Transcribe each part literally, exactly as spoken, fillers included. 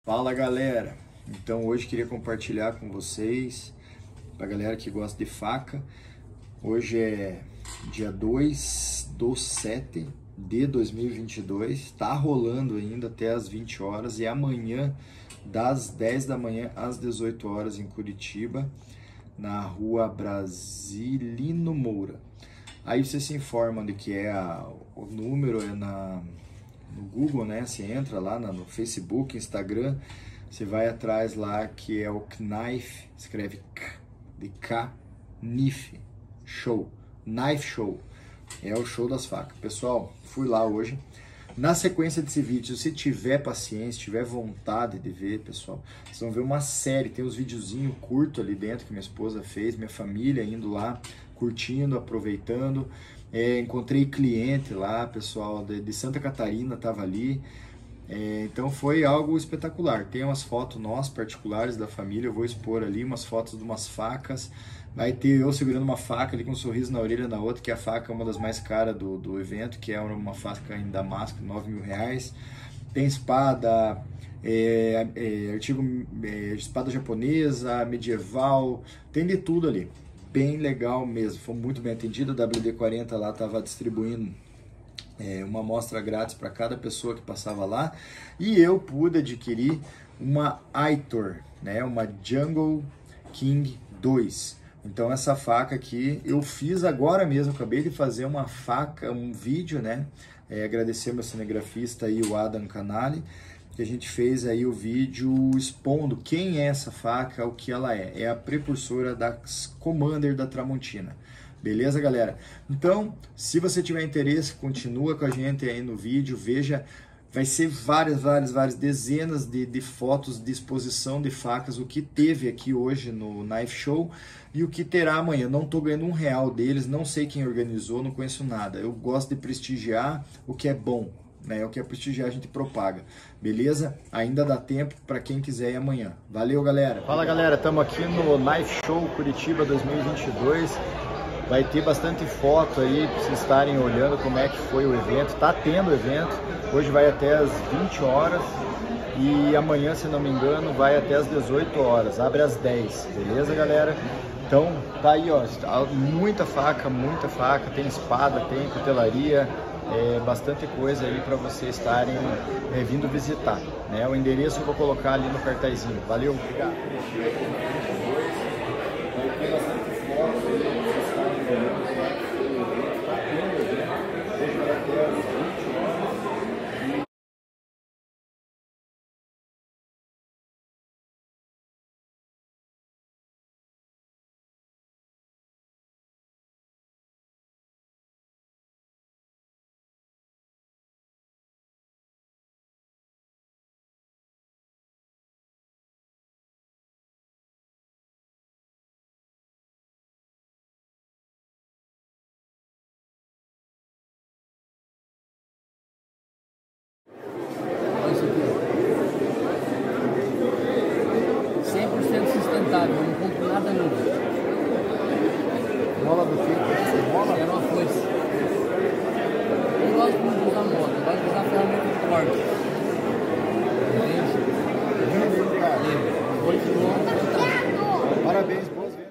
Fala galera, então hoje queria compartilhar com vocês, pra galera que gosta de faca. Hoje é dia dois do sete de dois mil e vinte e dois, tá rolando ainda até as vinte horas e amanhã das dez da manhã às dezoito horas em Curitiba, na rua Brasilino Moura. Aí você se informa de que é a, o número, é na... no Google, né? Você entra lá no Facebook, Instagram, você vai atrás lá que é o Knife, escreve K, de K, Nif, Show, Knife Show, é o show das facas. Pessoal, fui lá hoje. Na sequência desse vídeo, se tiver paciência, tiver vontade de ver, pessoal, vocês vão ver uma série, tem uns videozinhos curtos ali dentro que minha esposa fez, minha família indo lá, curtindo, aproveitando. É, encontrei cliente lá, pessoal de, de Santa Catarina estava ali, é, então foi algo espetacular. Tem umas fotos nossas particulares da família, eu vou expor ali umas fotos de umas facas. Vai ter eu segurando uma faca ali com um sorriso na orelha na outra, que a faca é uma das mais caras do, do evento, que é uma faca em damasco, nove mil reais. Tem espada, é, é, artigo, é, espada japonesa, medieval, tem de tudo ali. Bem legal mesmo, foi muito bem atendido. A W D quarenta lá estava distribuindo é, uma amostra grátis para cada pessoa que passava lá, e eu pude adquirir uma Aitor, né, uma Jungle King dois. Então essa faca aqui eu fiz agora mesmo, acabei de fazer uma faca, um vídeo, né, é, agradecer meu cinegrafista aí, o Adam Canali, que a gente fez aí o vídeo expondo quem é essa faca, o que ela é. É a precursora da Commander da Tramontina. Beleza, galera? Então, se você tiver interesse, continua com a gente aí no vídeo, veja. Vai ser várias, várias, várias dezenas de, de fotos de exposição de facas, o que teve aqui hoje no Knife Show e o que terá amanhã. Não estou ganhando um real deles, não sei quem organizou, não conheço nada. Eu gosto de prestigiar o que é bom. É o que é prestigiar, a gente propaga, beleza? Ainda dá tempo para quem quiser ir amanhã. Valeu, galera! Fala, galera, estamos aqui no Knife Show Curitiba dois mil e vinte e dois. Vai ter bastante foto aí para vocês estarem olhando como é que foi o evento. Tá tendo evento, hoje vai até as vinte horas e amanhã, se não me engano, vai até as dezoito horas, abre às dez, beleza, galera? Então, tá aí, ó, muita faca, muita faca, tem espada, tem cutelaria, é, bastante coisa aí para vocês estarem é, vindo visitar, né? O endereço eu vou colocar ali no cartazinho. Valeu! Obrigado! Vai ter bastante fotos aí para vocês estarem olhando como é que foi o evento. Tá tendo o evento, hoje vai até às vinte horas. cem por cento sustentável, não compro nada novo. Mola do que? Mola? É uma foice. Eu gosto muito de usar mola, eu gosto de usar ferramenta de corte. Entende? Lindo, cara. Lindo. Foice longa, fantástico. Parabéns, boas vendas.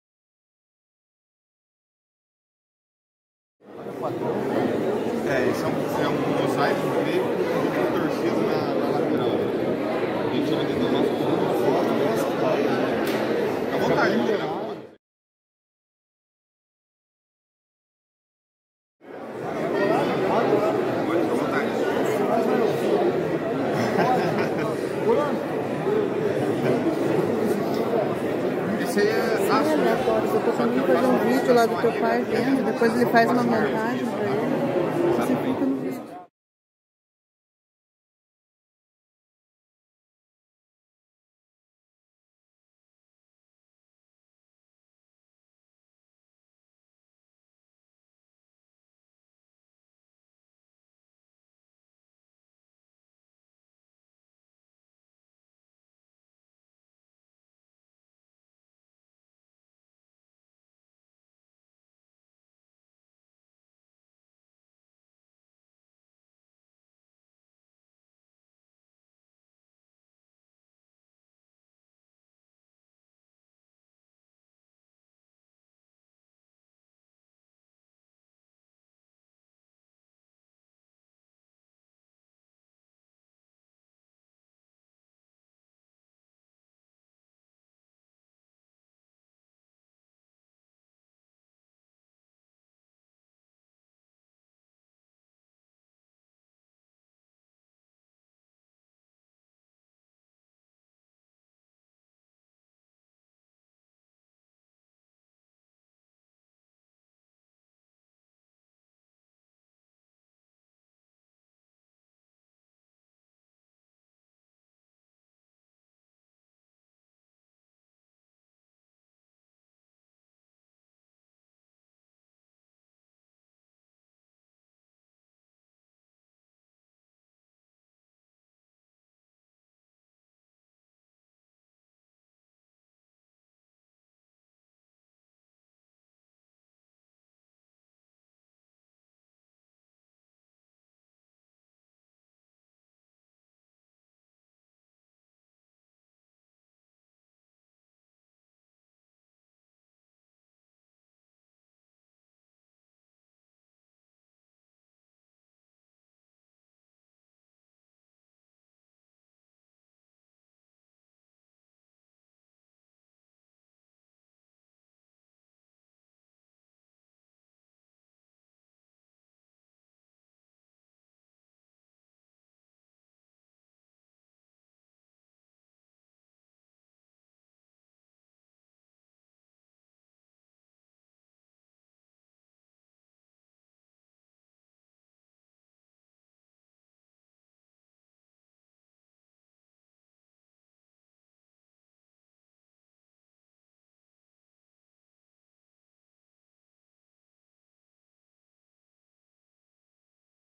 É, esse é um, é um mosaico meio com torcido na, na lateral. A gente tira dentro do nosso foto. Fica à vontade, né? Pode, fica à vontade. Esse aí é aço, né? Eu tô tentando fazer um vídeo lá do teu pai vendo, depois ele faz uma montagem.